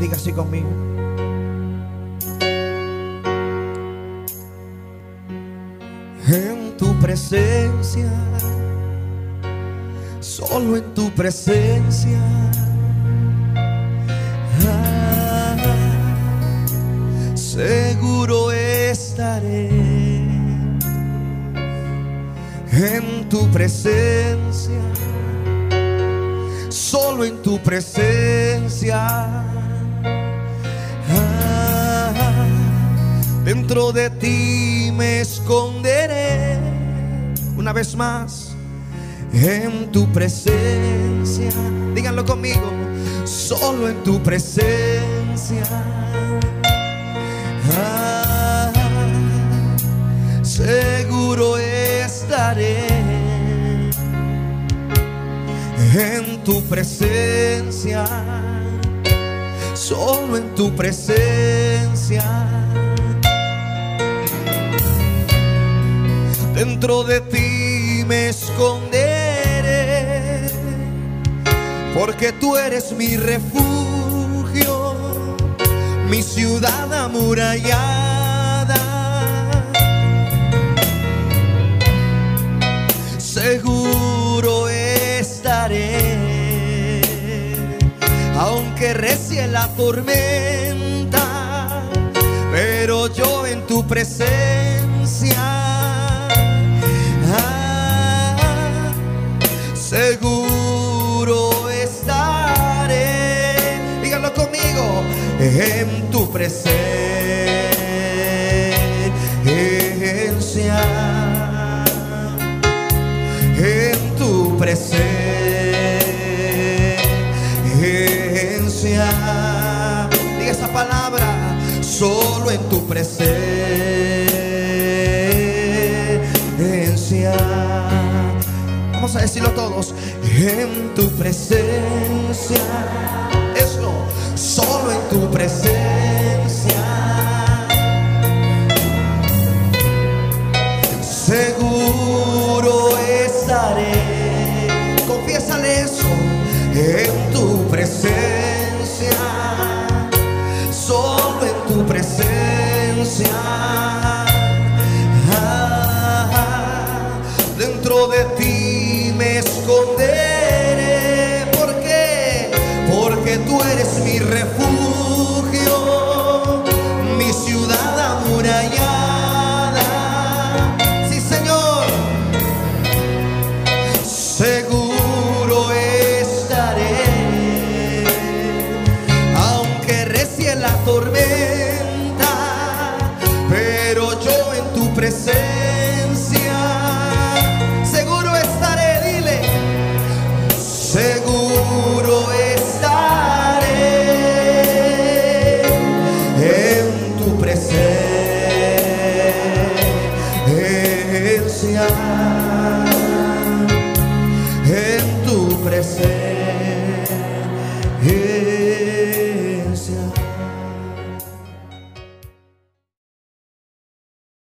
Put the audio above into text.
Diga así conmigo. En tu presencia, solo en tu presencia, seguro estaré. En tu presencia, solo en tu presencia, dentro de ti me esconderé. Una vez más, en tu presencia, díganlo conmigo, solo en tu presencia, seguro estaré. En tu presencia, solo en tu presencia, dentro de ti me esconderé, porque tú eres mi refugio, mi ciudad amurallada. Seguro estaré, aunque recie la tormenta, pero yo en tu presencia, seguro estaré. Díganlo conmigo, en tu presencia, en tu presencia, diga esa palabra, solo en tu presencia. Vamos a decirlo todos, en tu presencia, eso, solo en tu presencia, seguro estaré. Confiésale eso, en tu presencia, solo en tu presencia, dentro de ti me esconderé. ¿Por qué? Porque tú eres mi refugio, mi ciudad amurallada. Sí, Señor, seguro estaré, aunque recie la tormenta, pero yo en tu presencia, seguro estaré, en tu presencia, en tu presencia.